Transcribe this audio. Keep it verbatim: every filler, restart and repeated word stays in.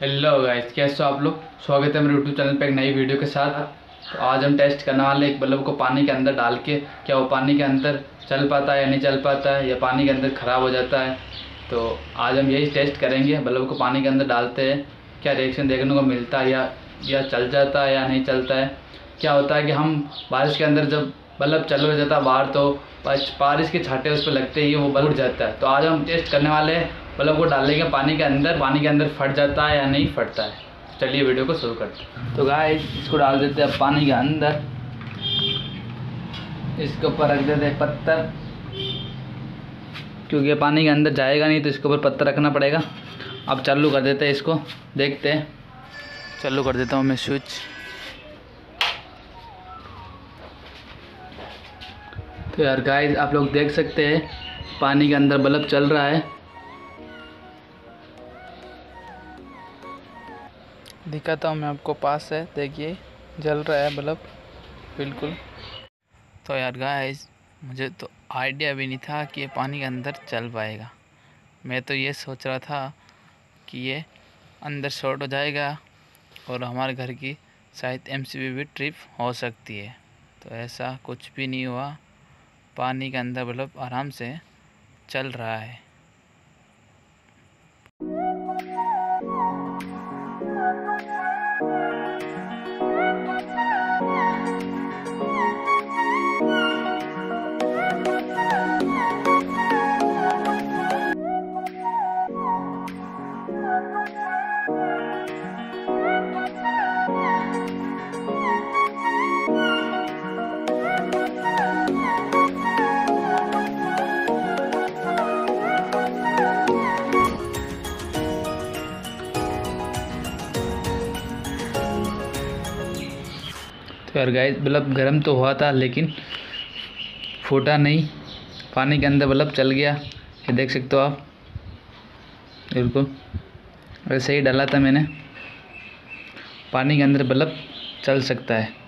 Hello guys, कैसे हो आप लोग। स्वागत है मेरे यूट्यूब चैनल पे एक नई वीडियो के साथ। तो आज हम टेस्ट करने वाले एक बल्ब को पानी के अंदर डाल के क्या वो पानी के अंदर चल पाता है या नहीं चल पाता है, या पानी के अंदर ख़राब हो जाता है। तो आज हम यही टेस्ट करेंगे, बल्ब को पानी के अंदर डालते हैं क्या रिएक्शन देखने को मिलता है, या या चल जाता है या नहीं चलता है। क्या होता है कि हम बारिश के अंदर जब बल्ब चल जाता है बाहर, तो बारिश के छांटे उस पर लगते ही वो बल्ब उड़ जाता है। तो आज हम टेस्ट करने वाले हैं, बल्ब को डालेंगे पानी के अंदर, पानी के अंदर फट जाता है या नहीं फटता है। चलिए वीडियो को शुरू करते हैं। तो गाइस इसको डाल देते हैं पानी के अंदर, इसके ऊपर रख देते हैं पत्थर, क्योंकि पानी के अंदर जाएगा नहीं तो इसके ऊपर पत्थर रखना पड़ेगा। अब चालू कर देते हैं इसको, देखते हैं। चालू कर देता हूँ मैं स्विच। तो यार गाइस आप लोग देख सकते हैं पानी के अंदर बल्ब चल रहा है, दिखाता हूँ मैं आपको पास से, देखिए जल रहा है बल्ब बिल्कुल। तो यार गाइस मुझे तो आइडिया भी नहीं था कि ये पानी के अंदर चल पाएगा। मैं तो ये सोच रहा था कि ये अंदर शॉर्ट हो जाएगा और हमारे घर की शायद एमसीबी भी ट्रिप हो सकती है। तो ऐसा कुछ भी नहीं हुआ, पानी के अंदर बल्ब आराम से चल रहा है। तो यार गाइस बल्ब गर्म तो हुआ था लेकिन फूटा नहीं, पानी के अंदर बल्ब चल गया। ये देख सकते हो आप, बिल्कुल वैसे ही डाला था मैंने। पानी के अंदर बल्ब चल सकता है।